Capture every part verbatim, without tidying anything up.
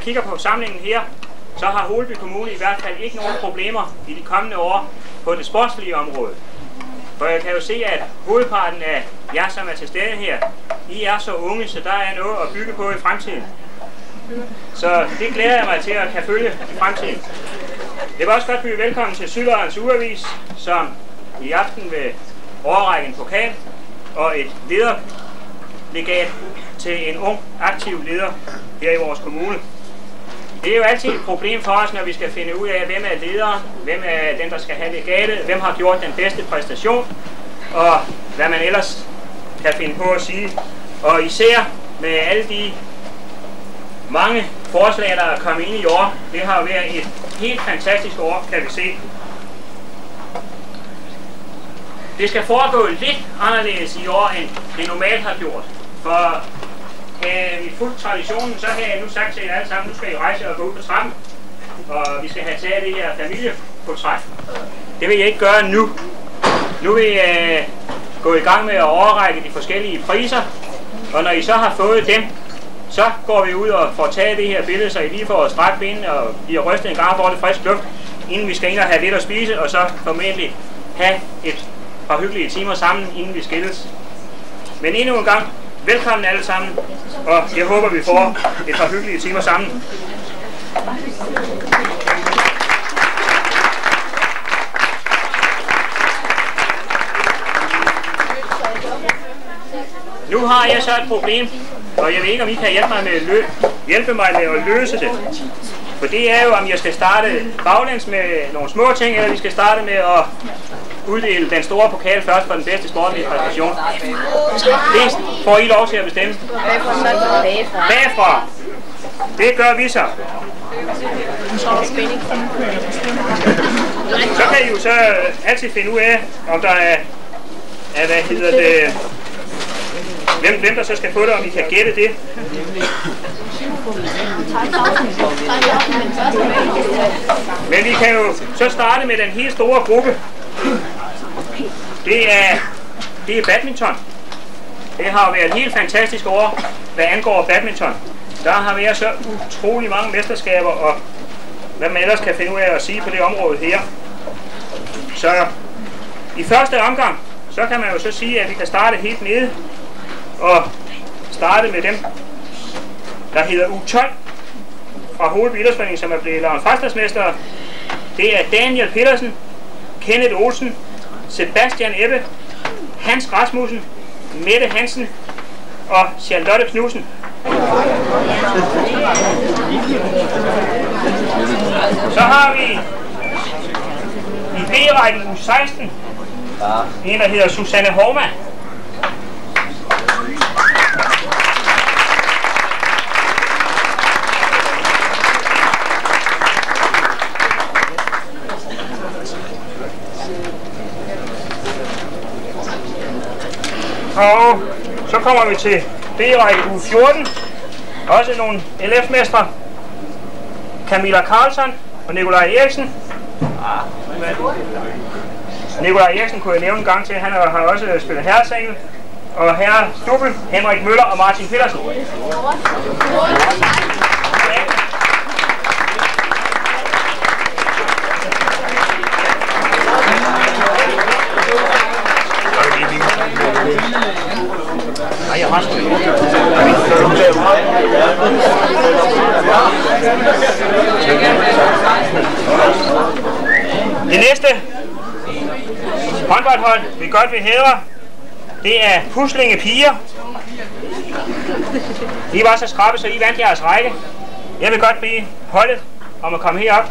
kigger på samlingen her, så har Holeby Kommune i hvert fald ikke nogen problemer i de kommende år på det sportslige område. For jeg kan jo se, at hovedparten af jer, som er til stede her, I er så unge, så der er noget at bygge på i fremtiden. Så det glæder jeg mig til at kan følge i fremtiden. Jeg vil også godt byde velkommen til Sydloddernes Ugeavis, som i aften vil overrække en pokal og et lederlegat til en ung, aktiv leder her i vores kommune. Det er jo altid et problem for os, når vi skal finde ud af, hvem er lederen, hvem er den, der skal have legatet, hvem har gjort den bedste præstation, og hvad man ellers kan finde på at sige. Og især med alle de mange forslag, der er kommet ind i år, det har jo været et helt fantastisk år, kan vi se. Det skal foregå lidt anderledes i år, end det normalt har gjort. For havde vi fulgt traditionen, så havde jeg nu sagt til jer alle sammen, nu skal I rejse og gå ud på trappen. Og vi skal have taget det her familieportræt. Det vil jeg ikke gøre nu. Nu vil jeg gå i gang med at overrække de forskellige priser. Og når I så har fået dem, så går vi ud og får taget det her billede, så I lige får strækt benene og bliver rystet en gang for det frisk luft, inden vi skal ind og have lidt at spise, og så formentlig have et par hyggelige timer sammen, inden vi skilles. Men endnu en gang, velkommen alle sammen, og jeg håber, vi får et par hyggelige timer sammen. Nu har jeg så et problem, og jeg ved ikke, om I kan hjælpe mig med at, lø hjælpe mig med at løse det. For det er jo, om jeg skal starte baglæns med nogle små ting, eller vi skal starte med at uddele den store pokal først for den bedste sportlige præstation. Det får I lov til at bestemme. Bagfra. Det gør vi så. Så kan I jo så altid finde ud af, om der er, er hvad hedder det, hvem, hvem der så skal få det, om I kan gætte det. Men vi kan jo så starte med den helt store gruppe. Det er, det er badminton. Det har været et helt fantastisk år, hvad angår badminton. Der har været så utrolig mange mesterskaber, og hvad man ellers kan finde ud af at sige på det område her. Så i første omgang, så kan man jo så sige, at vi kan starte helt nede og starte med dem, der hedder U tolv fra Holeby Idrætsforening, som er blevet lavet frestadsmestere. Det er Daniel Petersen, Kenneth Olsen, Sebastian Ebbe, Hans Rasmussen, Mette Hansen og Charlotte Knudsen. Så har vi i B-rækken U seksten en, der hedder Susanne Hormann. Og så kommer vi til B-række U fjorten. Også nogle L F-mestre. Camilla Karlsson og Nikolaj Eriksen. Nikolaj Eriksen kunne jeg nævne en gang til. Han har også spillet herresingel. Og herre Stubel, Henrik Møller og Martin Petersen. Nej, jeg har sgu ikke. Det næste håndboldhold, vi godt vil hædre, det er Puslinge Piger. I var så skrappe, så I vandt jeres række. Jeg vil godt bede holdet om at komme herop.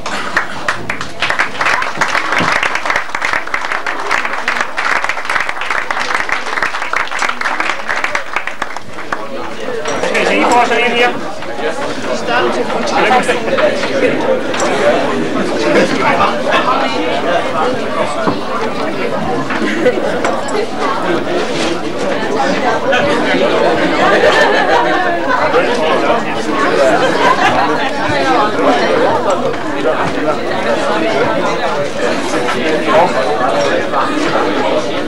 I får sådan en her.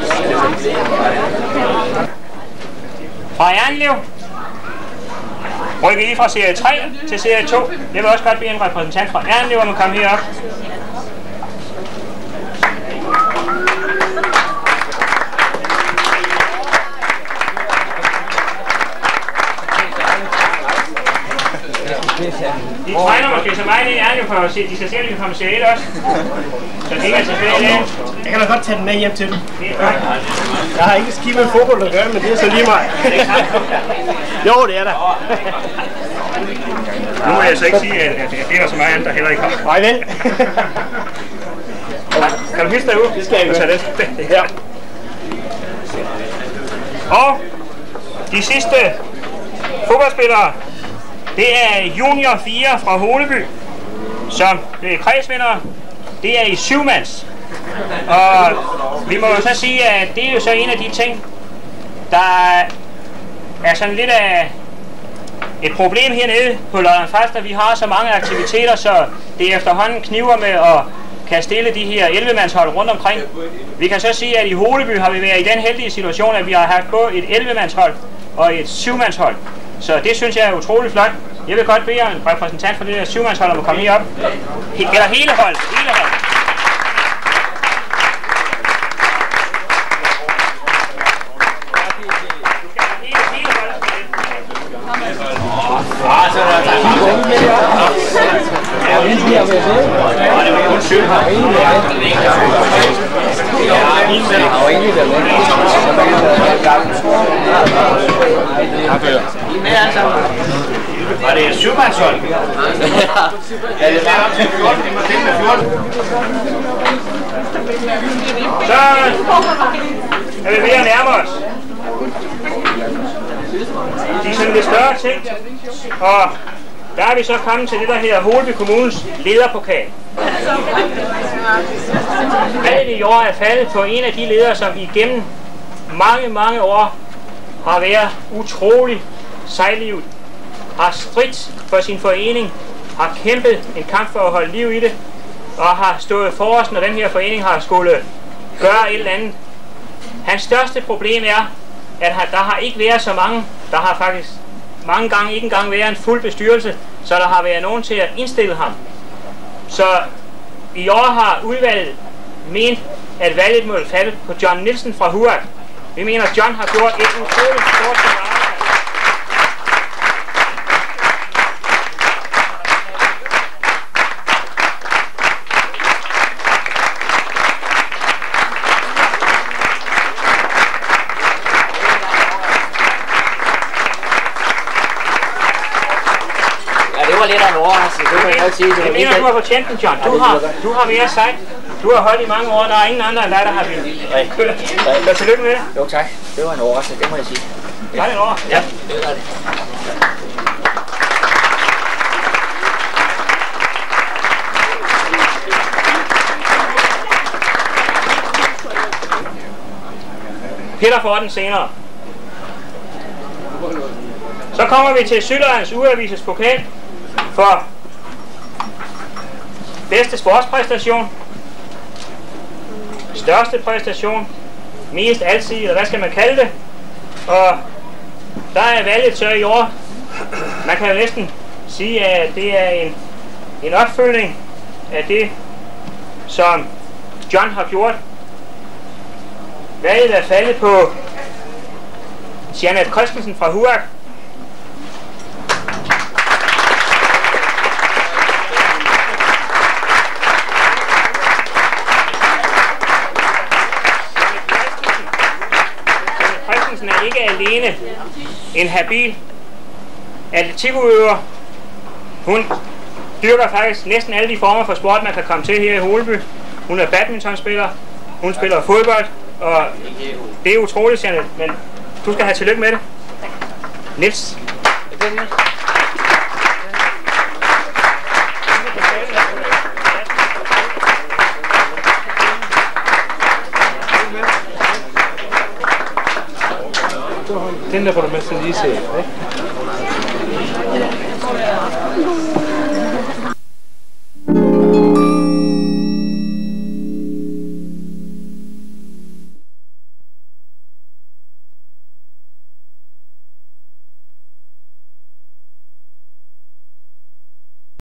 Fra Jernlev rykker I fra serie tre til serie to. Jeg vil også godt bede en repræsentant fra Erlev om at komme herop. De træner måske så meget i Erlev for at se, de skal se, at de kan komme til serie et også. Så det er selvfølgelig. Jeg kan da godt tage den med hjem til dem. Jeg har ikke ski med fodbold at gøre, men det er så lige mig. Jo, det er der. Nu må jeg så ikke sige, at det er der så meget andet, der heller ikke har. Nej, vel? Kan du hilse dig ud? Det skal jeg gøre. Ja. Og de sidste fodboldspillere, det er junior fire fra Holeby, som blev kredsvindere. Det er i syvmands. Og vi må jo så sige, at det er jo så en af de ting, der er sådan lidt af et problem hernede på Lolland-Falster. Vi har så mange aktiviteter, så det efterhånden kniver med at kan stille de her elleve-mandshold rundt omkring. Vi kan så sige, at i Holeby har vi været i den heldige situation, at vi har haft både et elleve-mandshold og et syv-mandshold. Så det synes jeg er utroligt flot. Jeg vil godt bede en repræsentant for det der syv-mandshold om at komme herop. He eller hele hold. Hele hold. Var det et syvmandshold? Ja, det er op til fjorten. Vi må stille med fjorten. Så er vi ved at nærme os. De er sådan lidt større ting. Og der er vi så kommet til det, der hedder Holeby Kommunes lederpokal. Valget i år er faldet på en af de ledere, som igennem mange, mange år har været utrolig sejlivet, har stridt for sin forening, har kæmpet en kamp for at holde liv i det, og har stået forrest, når den her forening har skulle gøre et eller andet. Hans største problem er, at der har ikke været så mange, der har faktisk mange gange ikke engang været en fuld bestyrelse, så der har været nogen til at indstille ham. Så i år har udvalget ment, at valget må falde på John Nielsen fra Huak. Vi mener, at John har gjort et utroligt stort arbejde. Det var lidt af en overraskelse, det må jeg ikke sige. Jeg mener, du har fortjent den, John. Du har, du har været sejt. Du har holdt i mange år, der er ingen andre end dig, der har vildt. Så tillykke med det. Jo, tak. Det var en overraskelse, det må jeg sige. Var det en overraskelse? Ja, det var det. Peter får den senere. Så kommer vi til Sydlands Ugeavises pokal for bedste sportspræstation, største præstation, mest alsidig, eller hvad skal man kalde det. Og der er valget så i år. Man kan jo næsten sige, at det er en, en opfølgning af det, som John har gjort. Valget er faldet på Jeanette Christensen fra Huak. Christensen er ikke alene en habil atletikudøver. Hun dyrker faktisk næsten alle de former for sport, man kan komme til her i Holeby. Hun er badmintonspiller, hun spiller fodbold, og det er utroligt, Jeanette, men du skal have tillykke med det. Niels. Den der får du med til lige se, ikke?